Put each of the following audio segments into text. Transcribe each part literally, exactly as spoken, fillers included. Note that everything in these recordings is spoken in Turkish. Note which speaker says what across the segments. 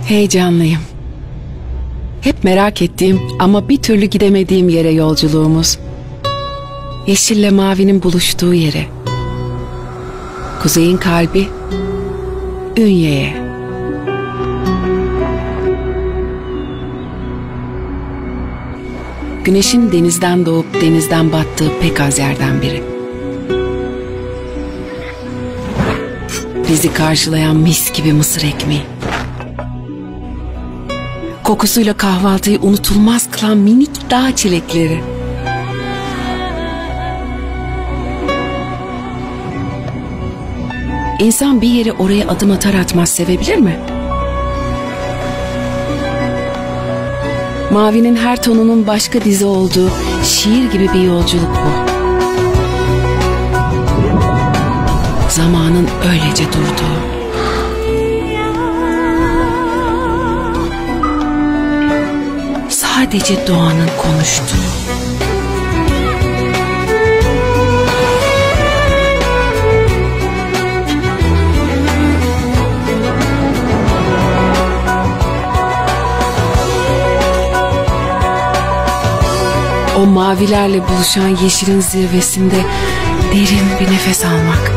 Speaker 1: Heyecanlıyım. Hep merak ettiğim ama bir türlü gidemediğim yere yolculuğumuz. Yeşille mavinin buluştuğu yere. Kuzeyin kalbi, Ünye'ye. Güneşin denizden doğup denizden battığı pek az yerden biri. Bizi karşılayan mis gibi mısır ekmeği. Kokusuyla kahvaltıyı unutulmaz kılan minik dağ çilekleri. İnsan bir yere oraya adım atar atmaz sevebilir mi? Mavinin her tonunun başka dizi olduğu şiir gibi bir yolculuk bu. Zamanın öylece durduğu. Sadece doğanın konuştuğu. O mavilerle buluşan yeşilin zirvesinde derin bir nefes almak.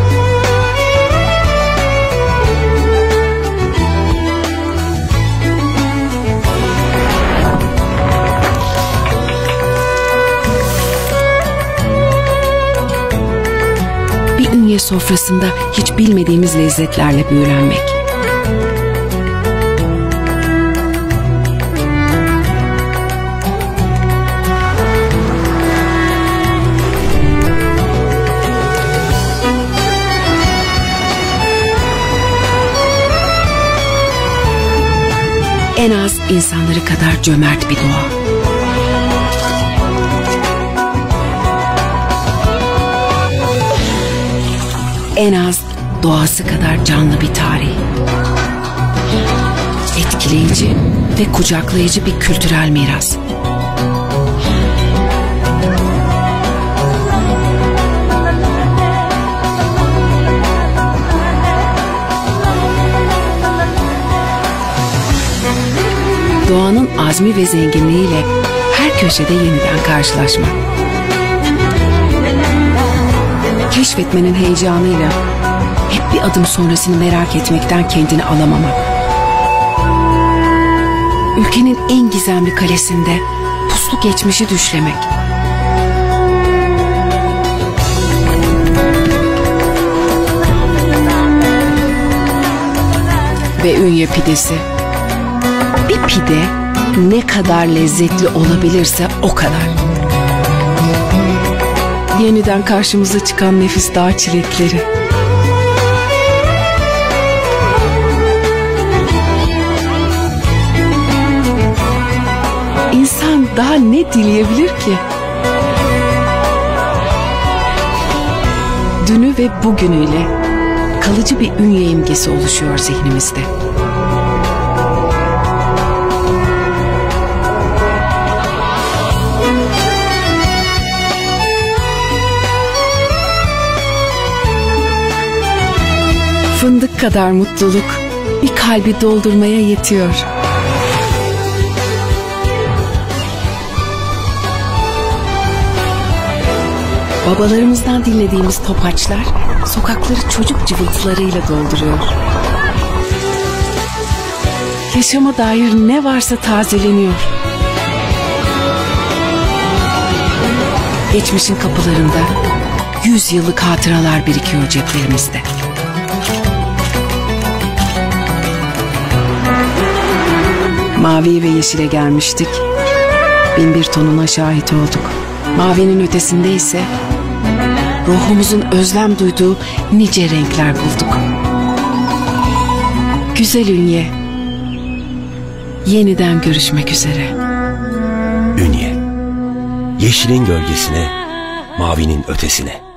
Speaker 1: Bir Ünye sofrasında hiç bilmediğimiz lezzetlerle büyülenmek. En az insanları kadar cömert bir doğa. En az doğası kadar canlı bir tarih. Etkileyici ve kucaklayıcı bir kültürel miras. Doğanın azmi ve zenginliğiyle her köşede yeniden karşılaşmak. Keşfetmenin heyecanıyla hep bir adım sonrasını merak etmekten kendini alamamak. Ülkenin en gizemli kalesinde puslu geçmişi düşlemek. Ve Ünye pidesi. Bir pide ne kadar lezzetli olabilirse o kadar. Yeniden karşımıza çıkan nefis dağ çilekleri. İnsan daha ne dileyebilir ki? Dünü ve bugünüyle kalıcı bir Ünye imgesi oluşuyor zihnimizde. Fındık kadar mutluluk bir kalbi doldurmaya yetiyor. Babalarımızdan dinlediğimiz topaçlar sokakları çocuk cıvıltılarıyla dolduruyor. Yaşama dair ne varsa tazeleniyor. Geçmişin kapılarında yüz yıllık hatıralar birikiyor ceplerimizde. Mavi ve yeşile gelmiştik. Bin bir tonuna şahit olduk. Mavinin ötesinde ise ruhumuzun özlem duyduğu nice renkler bulduk. Güzel Ünye, yeniden görüşmek üzere.
Speaker 2: Ünye, yeşilin gölgesine, mavinin ötesine.